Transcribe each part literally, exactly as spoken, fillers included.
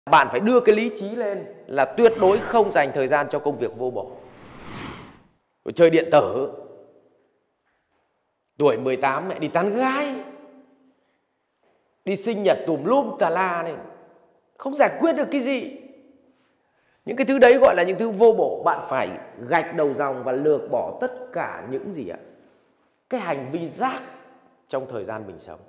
Bạn phải đưa cái lý trí lên là tuyệt đối không dành thời gian cho công việc vô bổ. Chơi điện tử, tuổi mười tám mẹ đi tán gái, đi sinh nhật tùm lum tà la này, không giải quyết được cái gì. Những cái thứ đấy gọi là những thứ vô bổ. Bạn phải gạch đầu dòng và lược bỏ tất cả những gì ạ? Cái hành vi rác trong thời gian mình sống.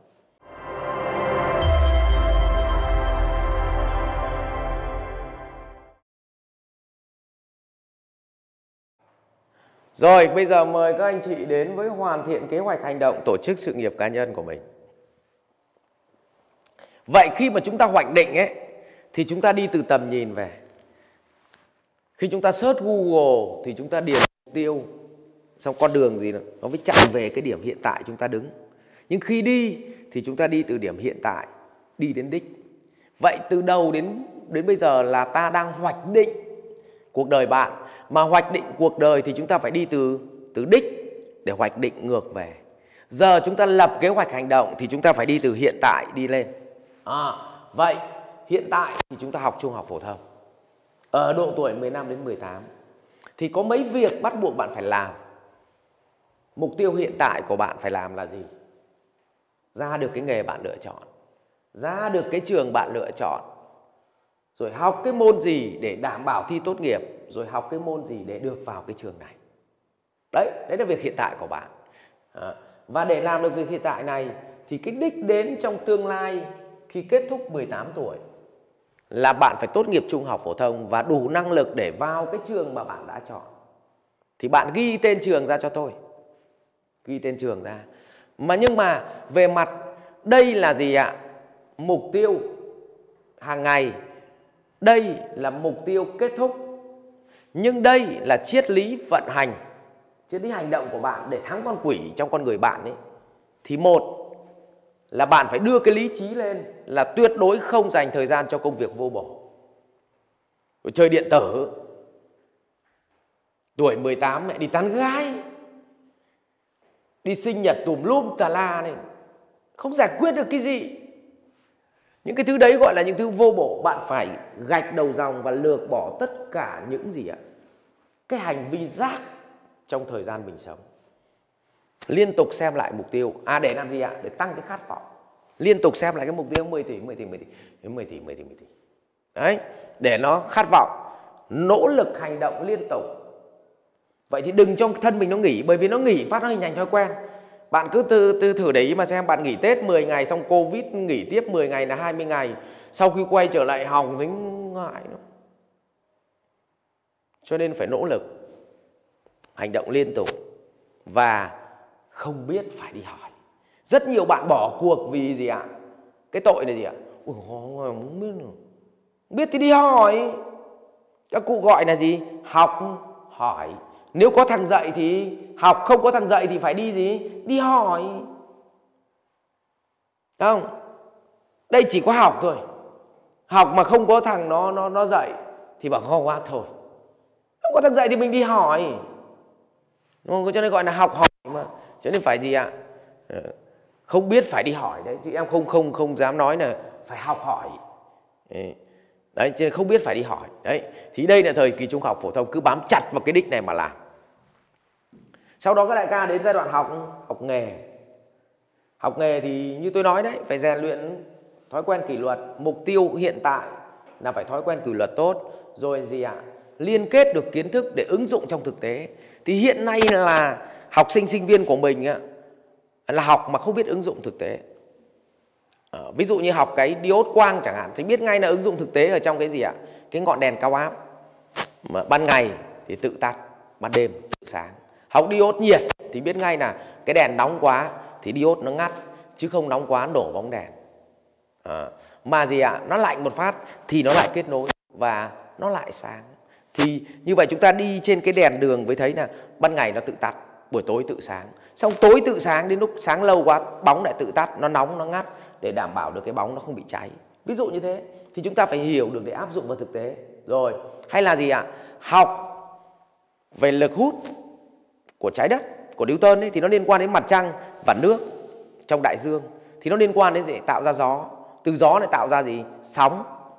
Rồi, bây giờ mời các anh chị đến với hoàn thiện kế hoạch hành động tổ chức sự nghiệp cá nhân của mình. Vậy khi mà chúng ta hoạch định ấy, thì chúng ta đi từ tầm nhìn về. Khi chúng ta search Google thì chúng ta điền mục tiêu, xong con đường gì nữa, nó mới chạy về cái điểm hiện tại chúng ta đứng. Nhưng khi đi thì chúng ta đi từ điểm hiện tại đi đến đích. Vậy từ đầu đến đến bây giờ là ta đang hoạch định cuộc đời bạn. Mà hoạch định cuộc đời thì chúng ta phải đi từ từ đích để hoạch định ngược về. Giờ chúng ta lập kế hoạch hành động thì chúng ta phải đi từ hiện tại đi lên. À, vậy hiện tại thì chúng ta học trung học phổ thông. Ở độ tuổi mười lăm đến mười tám thì có mấy việc bắt buộc bạn phải làm. Mục tiêu hiện tại của bạn phải làm là gì? Ra được cái nghề bạn lựa chọn, ra được cái trường bạn lựa chọn, rồi học cái môn gì để đảm bảo thi tốt nghiệp, rồi học cái môn gì để được vào cái trường này. Đấy, đấy là việc hiện tại của bạn. À, và để làm được việc hiện tại này thì cái đích đến trong tương lai khi kết thúc mười tám tuổi là bạn phải tốt nghiệp trung học phổ thông và đủ năng lực để vào cái trường mà bạn đã chọn. Thì bạn ghi tên trường ra cho tôi. Ghi tên trường ra. Mà nhưng mà về mặt đây là gì ạ? Mục tiêu hàng ngày. Đây là mục tiêu kết thúc. Nhưng đây là triết lý vận hành, triết lý hành động của bạn để thắng con quỷ trong con người bạn ấy. Thì một là bạn phải đưa cái lý trí lên là tuyệt đối không dành thời gian cho công việc vô bổ. Chơi điện tử, tuổi mười tám mẹ đi tán gái, đi sinh nhật tùm lum tà la này, không giải quyết được cái gì. Những cái thứ đấy gọi là những thứ vô bổ. Bạn phải gạch đầu dòng và lược bỏ tất cả những gì ạ? Cái hành vi rác trong thời gian mình sống. Liên tục xem lại mục tiêu. À để làm gì ạ? Để tăng cái khát vọng. Liên tục xem lại cái mục tiêu mười tỷ, mười tỷ, mười tỷ, mười tỷ, mười tỷ, mười tỷ. Đấy, để nó khát vọng, nỗ lực hành động liên tục. Vậy thì đừng cho thân mình nó nghỉ, bởi vì nó nghỉ phát nó hình thành thói quen. Bạn cứ từ, từ thử để ý mà xem, bạn nghỉ Tết mười ngày xong Covid nghỉ tiếp mười ngày là hai mươi ngày. Sau khi quay trở lại hòng thấy ngại nữa. Cho nên phải nỗ lực, hành động liên tục và không biết phải đi hỏi. Rất nhiều bạn bỏ cuộc vì gì ạ? Cái tội này gì ạ? Ui, không biết nữa. Không biết thì đi hỏi. Các cụ gọi là gì? Học, hỏi. Nếu có thằng dạy thì học, không có thằng dạy thì phải đi gì? Đi hỏi. Không? Đây chỉ có học thôi. Học mà không có thằng nó nó nó dạy thì bảo không quá thôi. Không có thằng dạy thì mình đi hỏi. Đúng không? Cho nên gọi là học hỏi mà. Cho nên phải gì ạ? Không biết phải đi hỏi đấy. Chứ em không không không dám nói là phải học hỏi. Đấy, cho nên không biết phải đi hỏi. Đấy, thì đây là thời kỳ trung học phổ thông, cứ bám chặt vào cái đích này mà làm. Sau đó các đại ca đến giai đoạn học học nghề. Học nghề thì như tôi nói đấy, phải rèn luyện thói quen kỷ luật. Mục tiêu hiện tại là phải thói quen kỷ luật tốt. Rồi gì ạ? Liên kết được kiến thức để ứng dụng trong thực tế. Thì hiện nay là học sinh sinh viên của mình là học mà không biết ứng dụng thực tế. À, ví dụ như học cái diode quang chẳng hạn thì biết ngay là ứng dụng thực tế ở trong cái gì ạ? Cái ngọn đèn cao áp. Mà ban ngày thì tự tắt, ban đêm tự sáng. Học diode nhiệt thì biết ngay là cái đèn nóng quá thì diode nó ngắt, chứ không nóng quá nổ bóng đèn. À, mà gì ạ? Nó lạnh một phát thì nó lại kết nối và nó lại sáng. Thì như vậy chúng ta đi trên cái đèn đường với thấy là ban ngày nó tự tắt, buổi tối tự sáng. Xong tối tự sáng đến lúc sáng lâu quá bóng lại tự tắt, nó nóng nó ngắt để đảm bảo được cái bóng nó không bị cháy. Ví dụ như thế thì chúng ta phải hiểu được để áp dụng vào thực tế. Rồi, hay là gì ạ? Học về lực hút của trái đất, của Newton ấy, thì nó liên quan đến mặt trăng và nước trong đại dương. Thì nó liên quan đến gì? Tạo ra gió. Từ gió lại tạo ra gì? Sóng.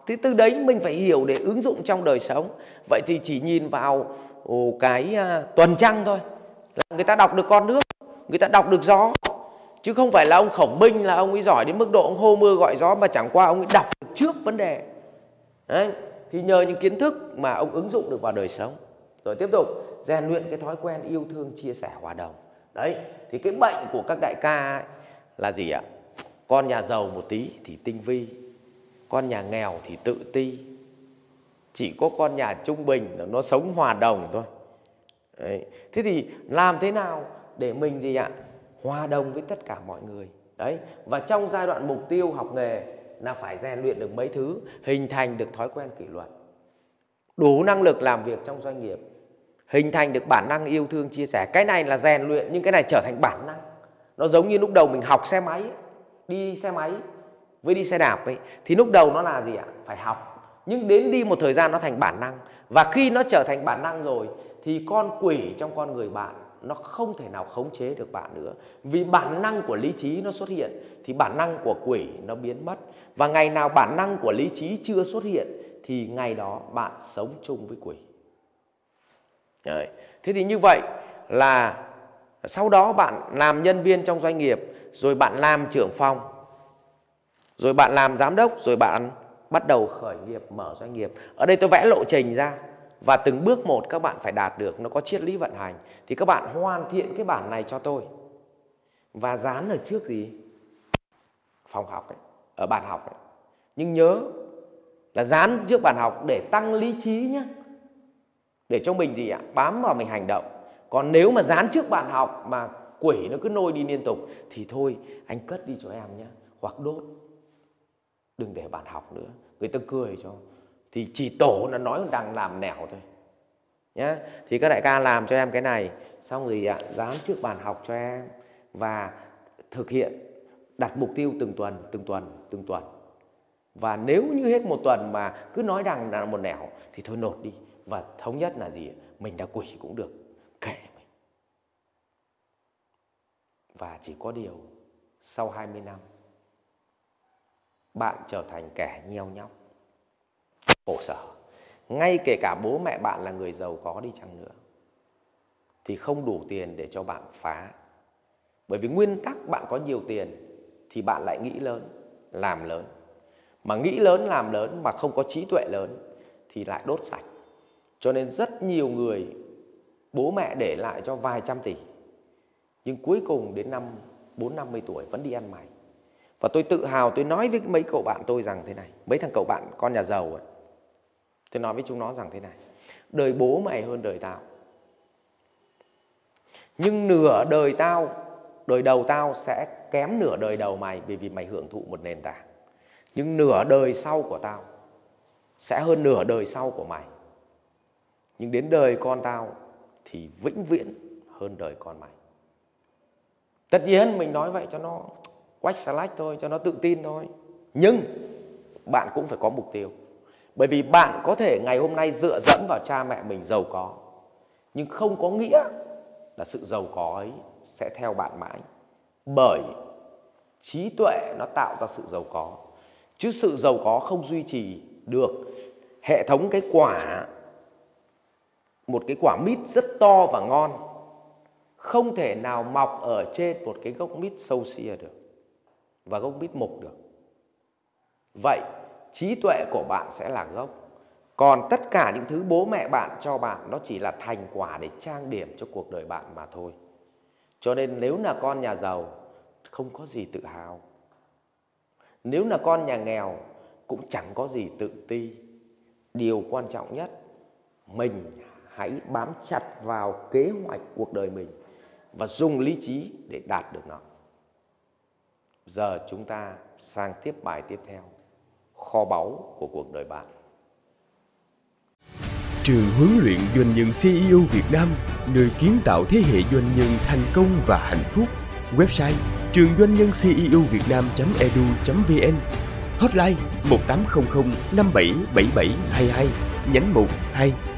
Thì từ đấy mình phải hiểu để ứng dụng trong đời sống. Vậy thì chỉ nhìn vào ồ, cái uh, tuần trăng thôi là người ta đọc được con nước, người ta đọc được gió. Chứ không phải là ông Khổng Minh là ông ấy giỏi đến mức độ ông hô mưa gọi gió, mà chẳng qua ông ấy đọc được trước vấn đề. Đấy. Thì nhờ những kiến thức mà ông ứng dụng được vào đời sống. Rồi tiếp tục rèn luyện cái thói quen yêu thương, chia sẻ, hòa đồng. Đấy, thì cái bệnh của các đại ca ấy là gì ạ? Con nhà giàu một tí thì tinh vi, con nhà nghèo thì tự ti. Chỉ có con nhà trung bình là nó sống hòa đồng thôi. Đấy. Thế thì làm thế nào để mình gì ạ? Hòa đồng với tất cả mọi người. Đấy. Và trong giai đoạn mục tiêu học nghề là phải rèn luyện được mấy thứ, hình thành được thói quen kỷ luật, đủ năng lực làm việc trong doanh nghiệp, hình thành được bản năng yêu thương, chia sẻ. Cái này là rèn luyện, nhưng cái này trở thành bản năng. Nó giống như lúc đầu mình học xe máy, đi xe máy với đi xe đạp ấy, thì lúc đầu nó là gì ạ? Phải học. Nhưng đến đi một thời gian nó thành bản năng. Và khi nó trở thành bản năng rồi thì con quỷ trong con người bạn nó không thể nào khống chế được bạn nữa. Vì bản năng của lý trí nó xuất hiện thì bản năng của quỷ nó biến mất. Và ngày nào bản năng của lý trí chưa xuất hiện thì ngày đó bạn sống chung với quỷ. Đấy. Thế thì như vậy là sau đó bạn làm nhân viên trong doanh nghiệp, rồi bạn làm trưởng phòng, rồi bạn làm giám đốc, rồi bạn bắt đầu khởi nghiệp, mở doanh nghiệp. Ở đây tôi vẽ lộ trình ra và từng bước một các bạn phải đạt được, nó có triết lý vận hành. Thì các bạn hoàn thiện cái bản này cho tôi và dán ở trước gì? Phòng học ấy, ở bàn học ấy. Nhưng nhớ là dán trước bàn học để tăng lý trí nhé, để cho mình gì ạ? Bám vào mình hành động. Còn nếu mà dán trước bàn học mà quỷ nó cứ nôi đi liên tục thì thôi anh cất đi cho em nhé, hoặc đốt, đừng để bàn học nữa, người ta cười cho. Thì chỉ tổ nó nói đang làm nẻo thôi nhé. Thì các đại ca làm cho em cái này, xong rồi ạ, dán trước bàn học cho em và thực hiện, đặt mục tiêu từng tuần, từng tuần, từng tuần. Và nếu như hết một tuần mà cứ nói rằng là một nẻo thì thôi nộp đi. Và thống nhất là gì? Mình đã quỷ cũng được, kệ mình. Và chỉ có điều sau hai mươi năm bạn trở thành kẻ nheo nhóc, khổ sở. Ngay kể cả bố mẹ bạn là người giàu có đi chăng nữa thì không đủ tiền để cho bạn phá. Bởi vì nguyên tắc bạn có nhiều tiền thì bạn lại nghĩ lớn, làm lớn. Mà nghĩ lớn, làm lớn mà không có trí tuệ lớn thì lại đốt sạch. Cho nên rất nhiều người bố mẹ để lại cho vài trăm tỷ, nhưng cuối cùng đến năm bốn năm mươi tuổi vẫn đi ăn mày. Và tôi tự hào tôi nói với mấy cậu bạn tôi rằng thế này, mấy thằng cậu bạn con nhà giàu ấy, tôi nói với chúng nó rằng thế này: đời bố mày hơn đời tao, nhưng nửa đời tao, đời đầu tao sẽ kém nửa đời đầu mày, bởi vì mày hưởng thụ một nền tảng. Nhưng nửa đời sau của tao sẽ hơn nửa đời sau của mày. Nhưng đến đời con tao thì vĩnh viễn hơn đời con mày. Tất nhiên mình nói vậy cho nó quách xà lách thôi, cho nó tự tin thôi. Nhưng bạn cũng phải có mục tiêu. Bởi vì bạn có thể ngày hôm nay dựa dẫm vào cha mẹ mình giàu có, nhưng không có nghĩa là sự giàu có ấy sẽ theo bạn mãi. Bởi trí tuệ nó tạo ra sự giàu có, chứ sự giàu có không duy trì được. Hệ thống cái quả, một cái quả mít rất to và ngon, không thể nào mọc ở trên một cái gốc mít sâu xia được và gốc mít mục được. Vậy trí tuệ của bạn sẽ là gốc, còn tất cả những thứ bố mẹ bạn cho bạn nó chỉ là thành quả để trang điểm cho cuộc đời bạn mà thôi. Cho nên nếu là con nhà giàu không có gì tự hào, nếu là con nhà nghèo cũng chẳng có gì tự ti. Điều quan trọng nhất, mình hãy bám chặt vào kế hoạch cuộc đời mình và dùng lý trí để đạt được nó. Giờ chúng ta sang tiếp bài tiếp theo, kho báu của cuộc đời bạn. Trường huấn luyện doanh nhân xê e ô Việt Nam, nơi kiến tạo thế hệ doanh nhân thành công và hạnh phúc. Website trường doanh nhân xê e ô việt nam chấm e d u chấm v n. Hotline một tám không không năm bảy bảy bảy hai hai, nhánh một hai.